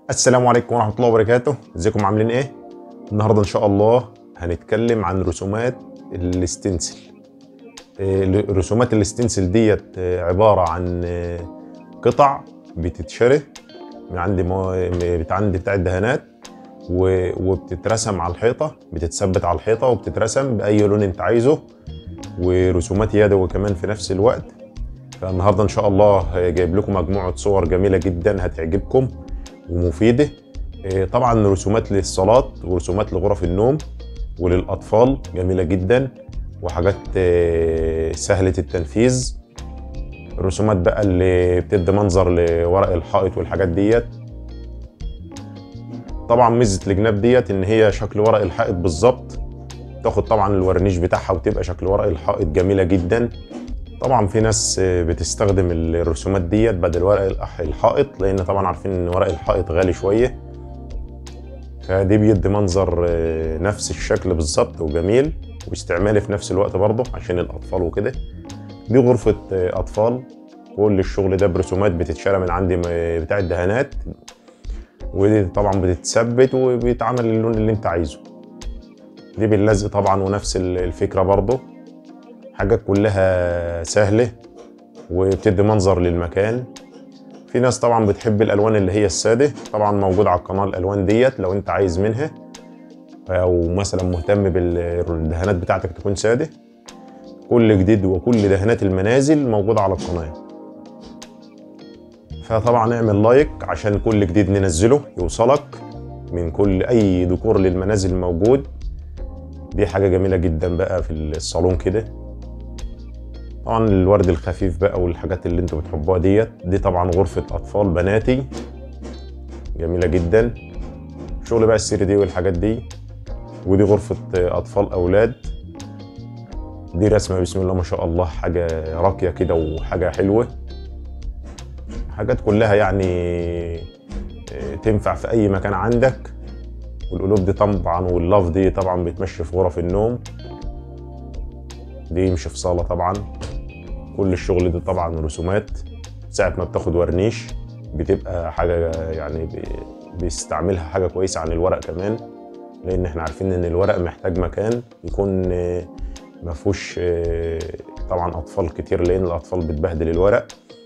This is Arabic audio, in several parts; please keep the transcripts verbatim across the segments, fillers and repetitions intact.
السلام عليكم ورحمة الله وبركاته. ازيكم عاملين ايه؟ النهاردة ان شاء الله هنتكلم عن رسومات الاستنسل. رسومات الاستنسل ديت عبارة عن قطع بتتشري من عند عند بتاع الدهانات وبتترسم على الحيطة، بتتثبت على الحيطة وبتترسم بأي لون انت عايزه، ورسومات يدوي كمان في نفس الوقت. فالنهاردة ان شاء الله جايب لكم مجموعة صور جميلة جدا هتعجبكم ومفيدة. طبعا رسومات للصالات ورسومات لغرف النوم وللأطفال جميلة جدا، وحاجات سهلة التنفيذ. الرسومات بقى اللي بتدي منظر لورق الحائط والحاجات ديت. طبعا ميزة الجناب ديت ان هي شكل ورق الحائط بالظبط، تاخد طبعا الورنيش بتاعها وتبقى شكل ورق الحائط جميلة جدا. طبعا في ناس بتستخدم الرسومات ديت بدل ورق الحائط، لان طبعا عارفين ان ورق الحائط غالي شويه، فدي بيدي منظر نفس الشكل بالظبط وجميل واستعمالي في نفس الوقت برضه عشان الاطفال وكده. دي غرفه اطفال، كل الشغل ده برسومات بتتشرى من عندي بتاع الدهانات، ودي طبعا بتتثبت وبيتعمل اللون اللي انت عايزه. دي باللزق طبعا ونفس الفكره برضه، حاجات كلها سهلة وبتدي منظر للمكان. في ناس طبعا بتحب الالوان اللي هي السادة، طبعا موجود على القناة الالوان ديت لو انت عايز منها، او مثلا مهتم بالدهانات بتاعتك تكون سادة. كل جديد وكل دهانات المنازل موجودة على القناة، فطبعا اعمل لايك عشان كل جديد ننزله يوصلك من كل اي ديكور للمنازل موجود. دي حاجة جميلة جدا بقى في الصالون كده. طبعا الورد الخفيف بقى والحاجات اللي انتوا بتحبوها ديت، دي طبعا غرفة اطفال بناتي جميلة جدا، شغل بقى السيري دي والحاجات دي. ودي غرفة اطفال اولاد، دي رسمة بسم الله ما شاء الله، حاجة راقية كده وحاجة حلوة، حاجات كلها يعني تنفع في اي مكان عندك. والقلوب دي طبعا واللاف دي طبعا بتمشي في غرف النوم، دي يمشي في صالة طبعا. كل الشغل ده طبعا رسومات، ساعة ما بتاخد ورنيش بتبقى حاجة يعني بيستعملها حاجة كويسة عن الورق كمان، لان احنا عارفين ان الورق محتاج مكان يكون ما فيهوش طبعا اطفال كتير، لان الاطفال بتبهدل الورق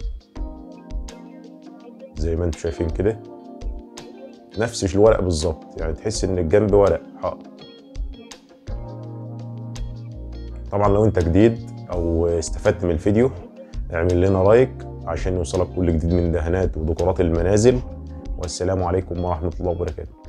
زي ما انتم شايفين كده، نفس الورق بالظبط، يعني تحس ان الجنب ورق حائط. طبعا لو انت جديد او استفدت من الفيديو اعمل لنا لايك عشان يوصلك كل جديد من دهانات وديكورات المنازل. والسلام عليكم ورحمة الله وبركاته.